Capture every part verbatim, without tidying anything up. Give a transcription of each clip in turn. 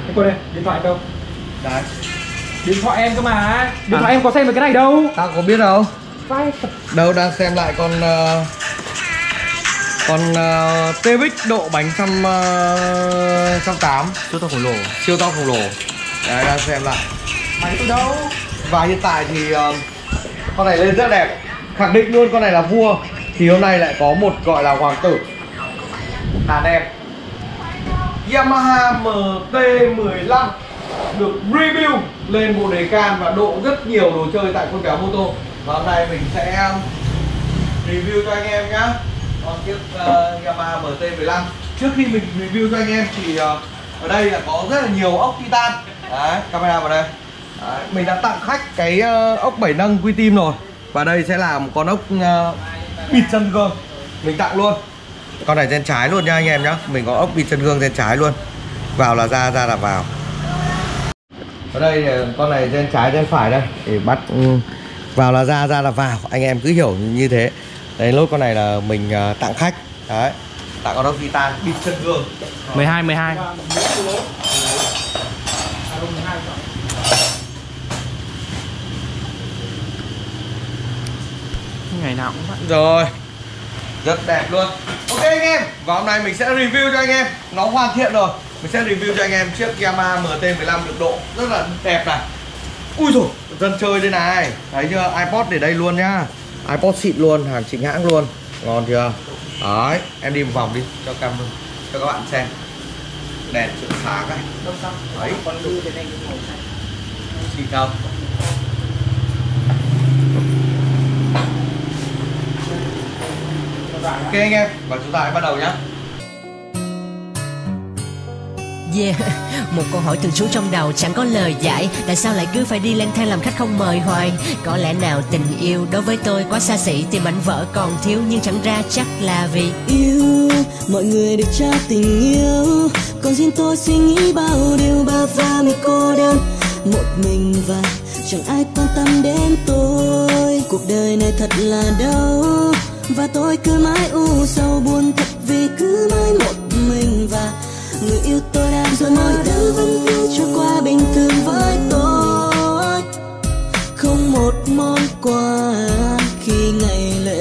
Anh quên đây, điện thoại đâu? Đấy. Điện thoại em cơ mà. Điện À. thoại em có xem về cái này đâu. Tao có biết đâu. Vai. Đâu đang xem lại con uh, con uh, tê vê ích độ bánh trăm uh, trăm tám siêu to khổng lồ. siêu to khổng lồ. Đấy, đang xem lại. Máy từ đâu? Và hiện tại thì uh, con này lên rất đẹp. Khẳng định luôn con này là vua. Thì hôm nay lại có một gọi là hoàng tử đàn em Yamaha em tê mười lăm được review lên bộ đề can và độ rất nhiều đồ chơi tại Con Béo Mô Tô. Và hôm nay mình sẽ review cho anh em nhá con chiếc uh, Yamaha em tê mười lăm. Trước khi mình review cho anh em thì uh, ở đây là có rất là nhiều ốc titan. Đấy, camera vào đây. Đấy, mình đã tặng khách cái uh, ốc bảy nâng quy tim rồi. Và đây sẽ là một con ốc uh, bịt chân gương. Mình tặng luôn. Con này trên trái luôn nha anh em nhá. Mình có ốc bịt chân gương trên trái luôn. Vào là ra, ra là vào. Ở đây con này trên trái trên phải đây để bắt um, vào là ra, ra là vào. Anh em cứ hiểu như thế. Đấy, lốt con này là mình uh, tặng khách. Đấy, tặng con ốc titan bịt chân gương. mười hai mười hai. Ngày nào cũng vậy. Rồi, rất đẹp luôn. Ok anh em, và hôm nay mình sẽ review cho anh em. Nó hoàn thiện rồi. Mình sẽ review cho anh em chiếc Yamaha em tê mười lăm được độ rất là đẹp này. Ui dồi, dân chơi đây này. Thấy chưa, iPod để đây luôn nhá. iPod xịn luôn, hàng chính hãng luôn. Ngon chưa? Đấy, em đi một vòng đi cho cam cho các bạn xem. Đèn chiếu sáng này. Đấy, con lưu thế này cái màu xanh. Xịn không? Ok anh em, và chúng ta hãy bắt đầu nhé. Yeah, một câu hỏi thường trú trong đầu chẳng có lời giải. Tại sao lại cứ phải đi lang thang làm khách không mời hoài? Có lẽ nào tình yêu đối với tôi quá xa xỉ, tìm mảnh vỡ còn thiếu, nhưng chẳng ra chắc là vì yêu. Mọi người được trao tình yêu, còn riêng tôi suy nghĩ bao điều, bao và mình cô đơn một mình và chẳng ai quan tâm đến tôi. Cuộc đời này thật là đau và tôi cứ mãi u sầu buồn thật vì cứ mãi một mình, và người yêu tôi đang rồi mọi thứ vẫn cứ trôi qua bình thường với tôi. Không một món quà khi ngày lễ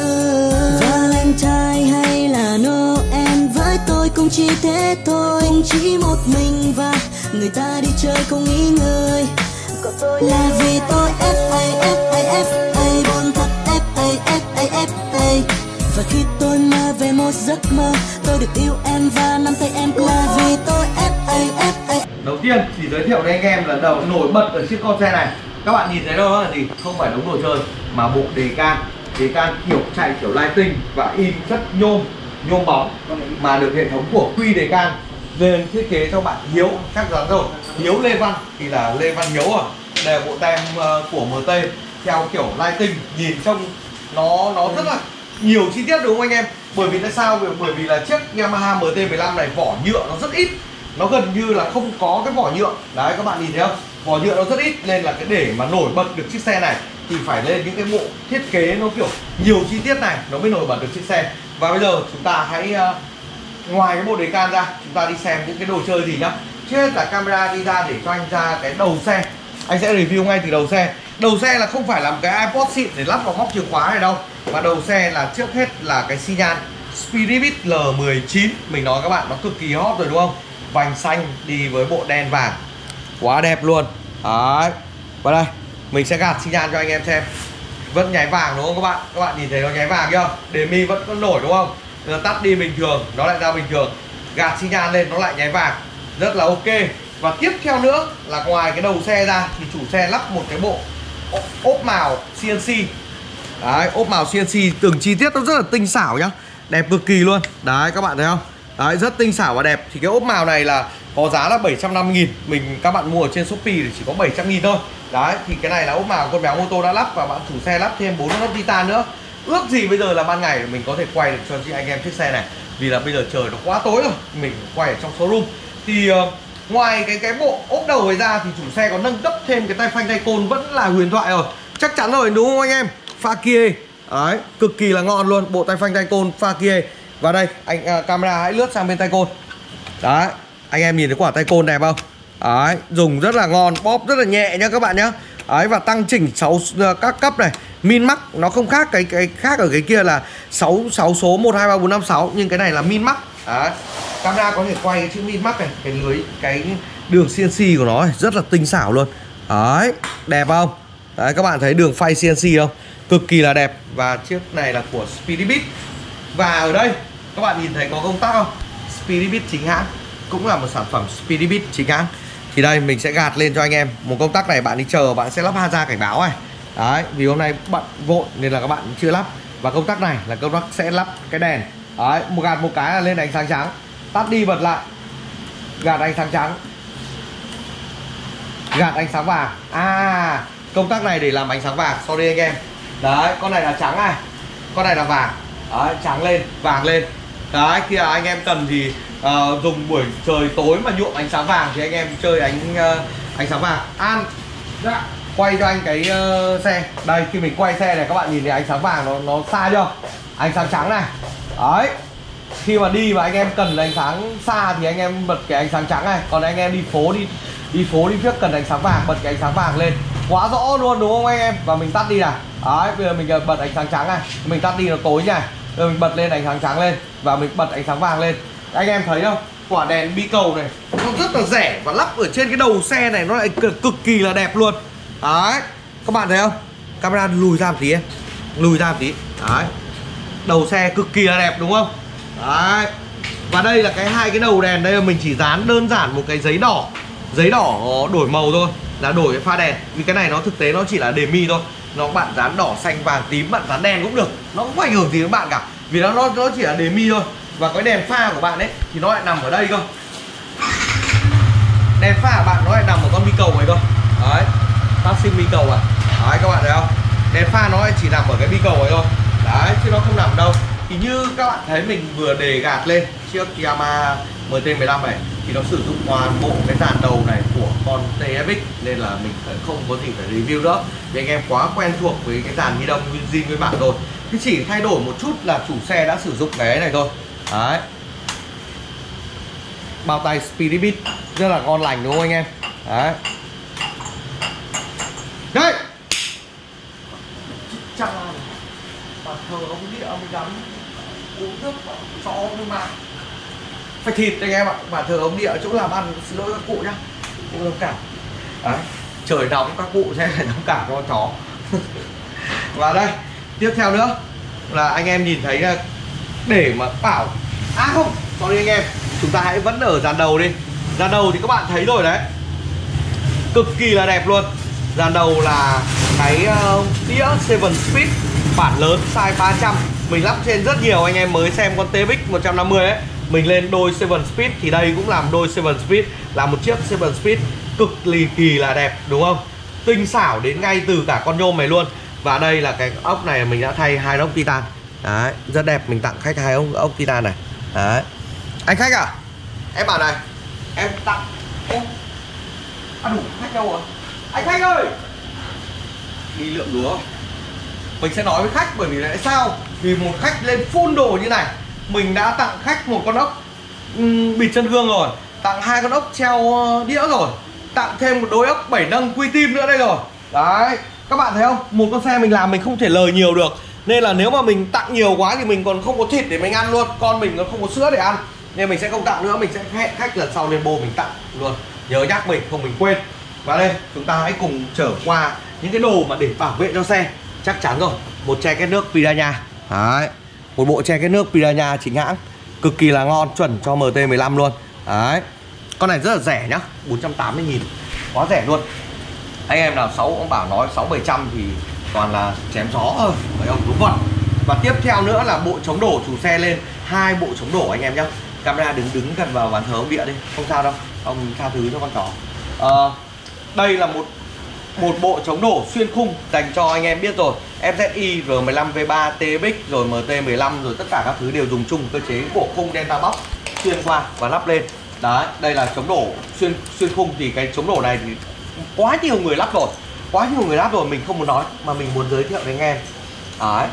tới, Valentine hay là Noel với tôi cũng chỉ thế thôi. Cũng chỉ một mình và người ta đi chơi không nghỉ ngơi, còn tôi là vì tôi ép a ép a ép a buồn thật ép a ép a ép a. Và khi tôi mơ về một giấc mơ tôi được yêu em và nắm tay em là vì tôi ép a ép a. Đầu tiên chỉ giới thiệu với anh em là đầu nổi bật ở chiếc con xe này. Các bạn nhìn thấy đâu đó là gì? Không phải đống đồ chơi mà bộ đề can. Đề can kiểu chạy kiểu lighting và in chất nhôm, nhôm bóng mà được hệ thống của Quy đề can lên thiết kế cho bạn Hiếu. Chắc chắn rồi, Hiếu Lê Văn thì là Lê Văn Hiếu à. Đây là bộ tem của em tê theo kiểu lighting, nhìn trông nó nó rất là nhiều chi tiết đúng không anh em? Bởi vì tại sao? Bởi vì là chiếc Yamaha em tê mười lăm này vỏ nhựa nó rất ít, nó gần như là không có cái vỏ nhựa. Đấy các bạn nhìn thấy không? Vỏ nhựa nó rất ít, nên là cái để mà nổi bật được chiếc xe này thì phải lên những cái bộ thiết kế nó kiểu nhiều chi tiết này nó mới nổi bật được chiếc xe. Và bây giờ chúng ta hãy uh, ngoài cái bộ đề can ra, chúng ta đi xem những cái đồ chơi gì nhá. Trước hết là camera đi ra để cho anh ra cái đầu xe. Anh sẽ review ngay từ đầu xe. Đầu xe là không phải là một cái iPod xịn để lắp vào móc chìa khóa này đâu, mà đầu xe là trước hết là cái xi nhan Spirit L mười chín. Mình nói các bạn nó cực kỳ hot rồi đúng không? Vành xanh đi với bộ đen vàng, quá đẹp luôn. Đấy. Và đây mình sẽ gạt xi nhan cho anh em xem. Vẫn nháy vàng đúng không các bạn? Các bạn nhìn thấy nó nháy vàng chưa? Đề mi vẫn có nổi đúng không? Giờ tắt đi bình thường, nó lại ra bình thường. Gạt xi nhan lên nó lại nháy vàng. Rất là ok. Và tiếp theo nữa là ngoài cái đầu xe ra thì chủ xe lắp một cái bộ ốp màu xê en xê. Đấy, ốp màu xê en xê, từng chi tiết nó rất là tinh xảo nhá. Đẹp cực kỳ luôn. Đấy các bạn thấy không? Đấy, rất tinh xảo và đẹp. Thì cái ốp màu này là có giá là bảy trăm năm mươi nghìn. Mình các bạn mua ở trên Shopee thì chỉ có bảy trăm nghìn thôi. Đấy, thì cái này là ốp màu Con Béo Mô Tô đã lắp và bạn chủ xe lắp thêm bốn ốp titan nữa. Ước gì bây giờ là ban ngày mình có thể quay được cho chị anh em chiếc xe này. Vì là bây giờ trời nó quá tối rồi, mình quay ở trong showroom. Thì uh, ngoài cái cái bộ ốp đầu ấy ra thì chủ xe có nâng cấp thêm cái tay phanh tay côn vẫn là huyền thoại rồi. Chắc chắn rồi đúng không anh em? Pha kia. Đấy, cực kỳ là ngon luôn, bộ tay phanh tay côn pha kia. Và đây, anh uh, camera hãy lướt sang bên tay côn. Đấy, anh em nhìn thấy quả tay côn đẹp không? Đấy, dùng rất là ngon, bóp rất là nhẹ nhá các bạn nhá. Đấy, và tăng chỉnh sáu các cấp này. Min max nó không khác cái cái khác ở cái kia là sáu sáu số một hai ba bốn năm sáu, nhưng cái này là min max. Đấy. Camera có thể quay cái chữ min max này, cái lưới cái đường xê en xê của nó này, rất là tinh xảo luôn. Đấy, đẹp không? Đấy, các bạn thấy đường phay xê en xê không? Cực kỳ là đẹp. Và chiếc này là của Speedybit. Và ở đây các bạn nhìn thấy có công tắc không? Speedybit chính hãng, cũng là một sản phẩm Speedybit chính hãng. Thì đây mình sẽ gạt lên cho anh em một công tắc này, bạn đi chờ bạn sẽ lắp Hanza cảnh báo này. Đấy, vì hôm nay bận vội nên là các bạn chưa lắp. Và công tắc này là công tắc sẽ lắp cái đèn. Đấy, một gạt một cái là lên ánh sáng trắng, tắt đi bật lại, gạt ánh sáng trắng, gạt ánh sáng vàng. À, công tắc này để làm ánh sáng vàng. Sorry anh em. Đấy, con này là trắng này, con này là vàng. Đấy, trắng lên, vàng lên. Đấy, khi là anh em cần thì uh, dùng buổi trời tối mà nhuộm ánh sáng vàng thì anh em chơi ánh uh, ánh sáng vàng. An, dạ, quay cho anh cái uh, xe. Đây, khi mình quay xe này các bạn nhìn thấy ánh sáng vàng nó nó xa chưa? Ánh sáng trắng này. Đấy, khi mà đi mà anh em cần ánh sáng xa thì anh em bật cái ánh sáng trắng này. Còn anh em đi phố đi đi phố đi trước cần ánh sáng vàng, bật cái ánh sáng vàng lên. Quá rõ luôn đúng không anh em? Và mình tắt đi này. Đấy, bây giờ mình bật ánh sáng trắng này, mình tắt đi nó tối nha. Rồi mình bật lên ánh sáng trắng lên và mình bật ánh sáng vàng lên. Anh em thấy không? Quả đèn bi cầu này nó rất là rẻ và lắp ở trên cái đầu xe này nó lại cực, cực kỳ là đẹp luôn. Đấy, các bạn thấy không? Camera lùi ra một tí em, lùi ra một tí. Đấy, đầu xe cực kỳ là đẹp đúng không? Đấy. Và đây là cái hai cái đầu đèn đây là mình chỉ dán đơn giản một cái giấy đỏ, giấy đỏ đổi màu thôi, là đổi cái pha đèn. Vì cái này nó thực tế nó chỉ là demi thôi. Nó bạn dán đỏ, xanh, vàng, tím, bạn dán đen cũng được, nó không có ảnh hưởng gì đến bạn cả. Vì nó nó, nó chỉ là demi thôi. Và cái đèn pha của bạn ấy thì nó lại nằm ở đây cơ. Đèn pha của bạn nó lại nằm ở con bi cầu này cơ. Đấy, phát sinh bi cầu à. Đấy, các bạn thấy không? Đèn pha nó lại chỉ nằm ở cái bi cầu này thôi. Đấy, chứ nó không nằm đâu. Thì như các bạn thấy mình vừa đề gạt lên chiếc Yamaha em tê mười lăm này thì nó sử dụng toàn bộ cái dàn đầu này của con tê ép ích, nên là mình không có gì phải review nữa vì anh em quá quen thuộc với cái dàn Hi Đông zin nguyên bản rồi. Thì chỉ thay đổi một chút là chủ xe đã sử dụng cái này thôi. Đấy, bao tay Speedybit rất là ngon lành đúng không anh em? Đấy, đây chắc là bàn thờ ông địa mình gắn uống nước cho nhưng mà phải thịt anh em ạ. Bàn thờ ông địa chỗ làm ăn, xin lỗi các cụ nhá, cụ thông cảm. Đấy, trời nóng các cụ sẽ phải thông cảm cho con chó. Và đây tiếp theo nữa là anh em nhìn thấy là để mà bảo à không, sorry anh em, chúng ta hãy vẫn ở dàn đầu đi. Dàn đầu thì các bạn thấy rồi đấy, cực kỳ là đẹp luôn. Dàn đầu là cái uh, đĩa seven speed bản lớn size ba trăm. Mình lắp trên rất nhiều anh em mới xem con tê ép ích một trăm năm mươi ấy, mình lên đôi seven speed thì đây cũng làm đôi seven speed, là một chiếc seven speed cực lì kỳ là đẹp đúng không? Tinh xảo đến ngay từ cả con nhôm này luôn. Và đây là cái ốc này mình đã thay hai ốc titan. Đấy, rất đẹp, mình tặng khách hai ốc, ốc titan này. Đấy. Anh khách à, em bảo này, em tặng ô à đủ khách đâu rồi anh khách ơi, đi lượm lúa. Mình sẽ nói với khách bởi vì tại sao? Vì một khách lên full đồ như này, mình đã tặng khách một con ốc um, bịt chân gương rồi, tặng hai con ốc treo đĩa rồi, tặng thêm một đôi ốc bảy nâng quy tim nữa đây rồi. Đấy, các bạn thấy không? Một con xe mình làm mình không thể lời nhiều được, nên là nếu mà mình tặng nhiều quá thì mình còn không có thịt để mình ăn luôn, con mình còn không có sữa để ăn, nên mình sẽ không tặng nữa. Mình sẽ hẹn khách lần sau lên bô mình tặng luôn, nhớ nhắc mình không mình quên. Và đây chúng ta hãy cùng trở qua những cái đồ mà để bảo vệ cho xe. Chắc chắn rồi, một che két nước Piranha. Đấy, một bộ che két nước Piranha chính hãng, cực kỳ là ngon, chuẩn cho em tê mười lăm luôn. Đấy, con này rất là rẻ nhá, bốn trăm tám mươi nghìn, quá rẻ luôn. Anh em nào sáu ông bảo nói sáu bảy trăm thì toàn là chém gió thôi, phải không? Đúng rồi. Và tiếp theo nữa là bộ chống đổ, chủ xe lên hai bộ chống đổ anh em nhá. Camera đứng đứng gần vào bàn thờ ông địa đi, không sao đâu, ông tha thứ cho con chó. À, đây là một một bộ chống đổ xuyên khung dành cho anh em biết rồi, ép dét i, R mười lăm V ba, tê ép ích rồi em tê mười lăm rồi tất cả các thứ đều dùng chung cơ chế bộ khung Delta Box xuyên qua và lắp lên. Đấy, đây là chống đổ xuyên xuyên khung. Thì cái chống đổ này thì quá nhiều người lắp rồi, quá nhiều người lắp rồi, mình không muốn nói mà mình muốn giới thiệu với anh em. Đấy,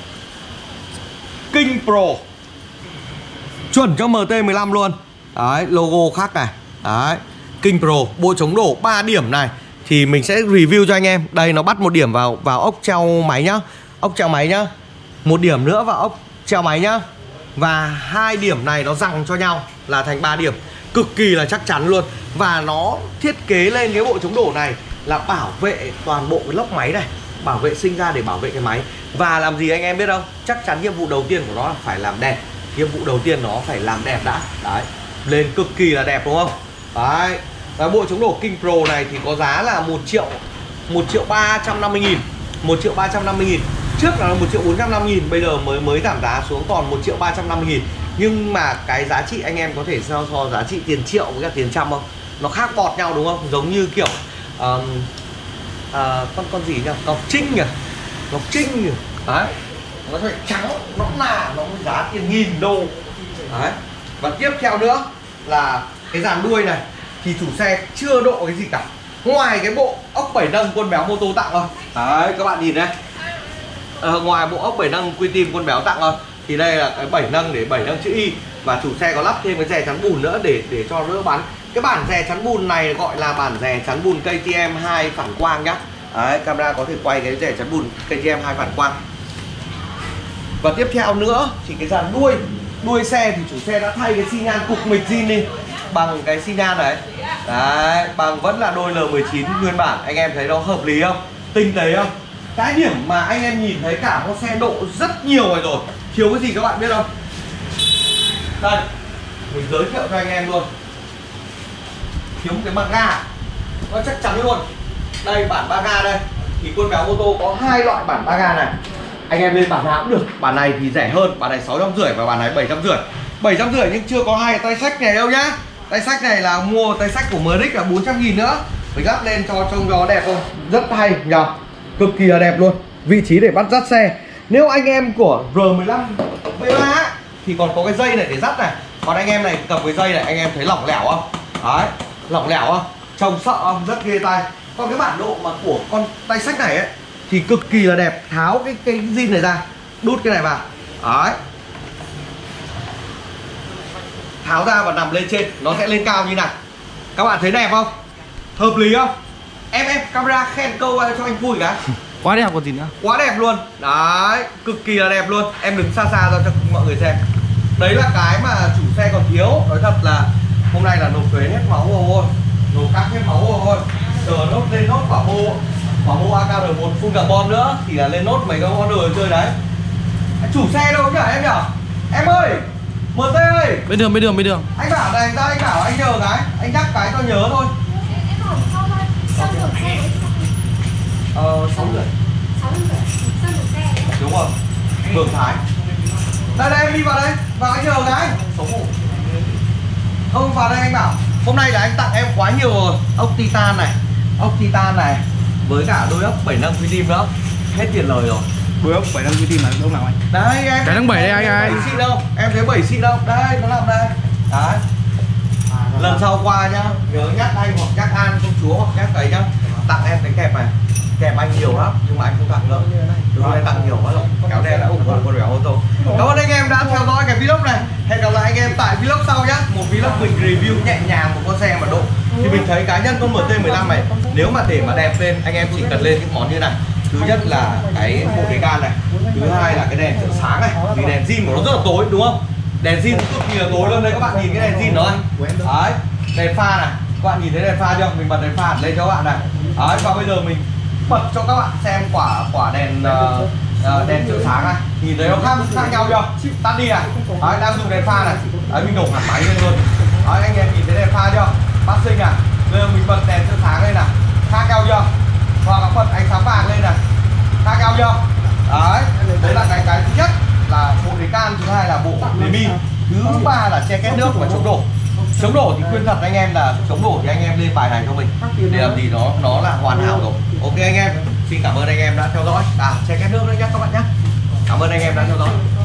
King Pro chuẩn cho em tê mười lăm luôn. Đấy, logo khác này. Đấy, King Pro, bộ chống đổ ba điểm này thì mình sẽ review cho anh em. Đây nó bắt một điểm vào vào ốc treo máy nhá. Ốc treo máy nhá. Một điểm nữa vào ốc treo máy nhá. Và hai điểm này nó giằng cho nhau là thành ba điểm. Cực kỳ là chắc chắn luôn. Và nó thiết kế lên cái bộ chống đổ này là bảo vệ toàn bộ cái lốc máy này, bảo vệ sinh ra để bảo vệ cái máy. Và làm gì anh em biết không? Chắc chắn nhiệm vụ đầu tiên của nó là phải làm đẹp. Nhiệm vụ đầu tiên nó phải làm đẹp đã. Đấy, lên cực kỳ là đẹp đúng không? Đấy. Và bộ chống đổ King Pro này thì có giá là một triệu một triệu ba trăm năm mươi nghìn. một triệu ba trăm năm mươi nghìn. Trước là một triệu bốn trăm năm mươi nghìn, bây giờ mới mới giảm giá xuống còn một triệu ba trăm năm mươi nghìn. Nhưng mà cái giá trị anh em có thể so so giá trị tiền triệu với cả tiền trăm không? Nó khác bọt nhau đúng không? Giống như kiểu uh, uh, con con gì nhỉ? Ngọc Trinh nhỉ? Ngọc Trinh nhỉ? Đấy. Nó phải trắng, nó là nó giá tiền nghìn đô. Đấy. Và tiếp theo nữa là cái dàn đuôi này thì chủ xe chưa độ cái gì cả, ngoài cái bộ ốc bảy nâng quân béo mô tô tặng thôi. Đấy các bạn nhìn đây, à, ngoài bộ ốc bảy nâng quy tim quân béo tặng thôi thì đây là cái bảy nâng để bảy nâng chữ Y. Và chủ xe có lắp thêm cái rè chắn bùn nữa để để cho đỡ bắn. Cái bản rè chắn bùn này gọi là bản rè chắn bùn K T M hai phản quang nhá. Đấy, camera có thể quay cái rè chắn bùn K T M hai phản quang. Và tiếp theo nữa thì cái dàn đuôi đuôi xe thì chủ xe đã thay cái xi nhan cục mịch zin đi bằng cái xi nhan đấy. Đấy, bằng vẫn là đôi L mười chín nguyên bản. Anh em thấy nó hợp lý không? Tinh tế không? Cái điểm mà anh em nhìn thấy cả con xe độ rất nhiều rồi rồi. Thiếu cái gì các bạn biết không? Đây, mình giới thiệu cho anh em luôn. Thiếu một cái mặt ga. Nó chắc chắn luôn. Đây bản ba ga đây. Thì quân béo ô tô có hai loại bản ba ga này. Anh em lên bản nào cũng được. Bản này thì rẻ hơn, bản này sáu trăm rưỡi và bản này bảy trăm rưỡi. bảy trăm rưỡi nhưng chưa có hai tay sách này đâu nhá. Tay sách này là mua tay sách của em rờ ích là bốn trăm nghìn nữa. Mình gắp lên cho trông nó đẹp không? Rất hay nhờ. Cực kỳ là đẹp luôn. Vị trí để bắt dắt xe. Nếu anh em của R mười lăm V ba thì còn có cái dây này để dắt này. Còn anh em này cầm cái dây này anh em thấy lỏng lẻo không? Đấy, lỏng lẻo không? Trông sợ không? Rất ghê tay. Còn cái bản độ mà của con tay sách này ấy thì cực kỳ là đẹp. Tháo cái cái zin này ra, đút cái này vào. Đấy, tháo ra và nằm lên trên, nó sẽ lên cao như này. Các bạn thấy đẹp không? Hợp lý không? Em em camera khen câu cho anh vui cái. Quá đẹp còn gì nữa. Quá đẹp luôn. Đấy, cực kỳ là đẹp luôn. Em đứng xa xa ra cho mọi người xem. Đấy là cái mà chủ xe còn thiếu. Nói thật là hôm nay là nộp thuế hết máu rồi, nộp cắt hết máu rồi. Giờ nốt lên nốt quả mô quả mô A K R một full carbon nữa thì là lên nốt mấy cái con đồ chơi đấy. Chủ xe đâu nhỉ em nhỉ? Em ơi, em tê ơi. Bên đường bên đường bên đường. Anh bảo này, ra anh bảo anh nhờ cái, anh nhắc cái cho nhớ thôi. Em hỏi câu thôi. Sao rửa xe đấy? Ờ, sáu rưỡi. Sáu rưỡi. Sao rửa xe đấy? Đúng rồi. Đường Thái. Đây đây em đi vào đây, vào anh nhờ cái. Số một. Không vào đây anh bảo. Hôm nay là anh tặng em quá nhiều rồi. Ốc Titan này, ốc Titan này với cả đôi ốc bảy nâng quy tim nữa. Hết tiền lời rồi. Đuôi ốc bảy nâng quy tim là đâu nào anh? Đây em. Cái tháng bảy đây anh ơi. bảy xịn đâu? Em thấy bảy xịn đâu? Đây, nó nằm đây. Đấy. Lần sau qua nhá, nhớ nhắc anh hoặc nhắc An công chúa hoặc nhắc ấy nhá. Tặng em cái kẹp này. Kẹp anh nhiều lắm nhưng mà anh không tặng nữa. Đúng rồi, anh tặng nhiều quá rồi. Kéo đen đã ủng hộ con béo ô tô. Cảm ơn anh em đã theo dõi cái vlog này. Hẹn gặp lại anh em tại vlog sau nhá. Một vlog mình review nhẹ nhàng một con xe mà độ. Thì mình thấy cá nhân con M T mười lăm này, nếu mà để mà đẹp lên anh em chỉ cần lên những món như này. Thứ nhất là cái bộ đề can này, thứ hai là cái đèn trợ sáng này, vì đèn zin của nó rất là tối đúng không? Đèn zin cực kỳ là tối luôn đây, các bạn nhìn cái đèn zin đó này. Đấy, đèn pha này, các bạn nhìn thấy đèn pha chưa? Mình bật đèn pha lên cho các bạn này. Đấy, và bây giờ mình bật cho các bạn xem quả quả đèn uh, uh, đèn trợ sáng này, nhìn thấy nó khác khác nhau chưa? Tắt đi này, đấy, đang dùng đèn pha này, đấy mình đổ hẳn máy lên luôn. Đấy, anh em nhìn thấy đèn pha chưa? Phát sinh à? Bây giờ mình bật đèn trợ sáng lên này, khác nhau chưa? Hoặc là bật ánh sáng vàng lên này, khác nhau chưa? Đấy, đấy là cái cái thứ nhất là bộ đề can, thứ hai là bộ đề min, thứ ba là che két nước và chống đổ. Chống đổ thì khuyên thật anh em là chống đổ thì anh em lên bài này cho mình để làm gì nó nó là hoàn hảo rồi. Ok anh em, xin cảm ơn anh em đã theo dõi. À, che két nước nữa nhé các bạn nhé. Cảm ơn anh em đã theo dõi.